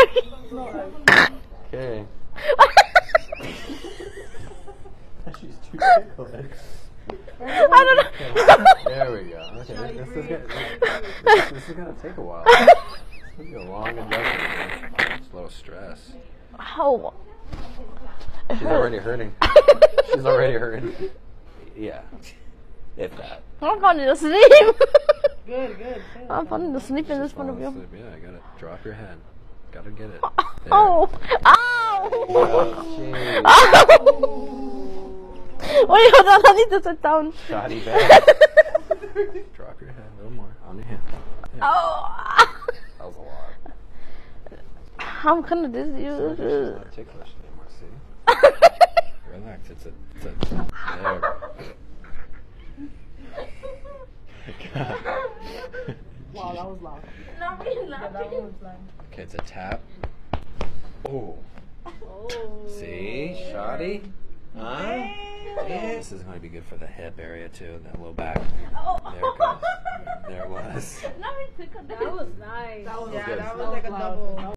Okay. She's too ticklish. I don't know. There we go. Okay, this is gonna take a while. It's gonna be a long adjustment. It's a little stress. Ow. She's already hurting. She's already hurting. Yeah. If that. I'm falling to sleep. Good. I'm falling to sleep in this She's front of falling you. asleep. Yeah, I gotta drop your head. Gotta get it. There. Oh. Ow. Wait, hold on. I need to sit down. Shorty Bae. Drop your head a little more on your hand. Yeah. Oh. That was a lot. I'm kind of dizzy. She's not ticklish anymore, see? Relax. It's a there. God. Wow, that was loud. Not me laughing. Okay, it's a tap. Oh. See? Shoddy? Huh? This is going to be good for the hip area too, that low back. There it goes. There it was. That was nice. That was good. like a double.